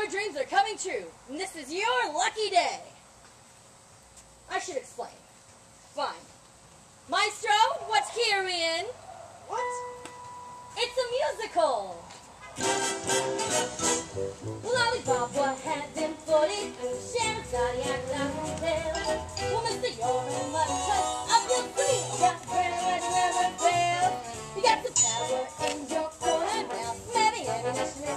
your dreams are coming true, and this is your lucky day. I should explain. Fine. Maestro, what's Kyrian? What? It's a musical. Lollipop, what had them floating through Sharon's Zodiac Hotel. Well, mister, you're in the touch of your sleeve. You got the grand ready, never fail. You got the power in your corner now. Maybe ammunition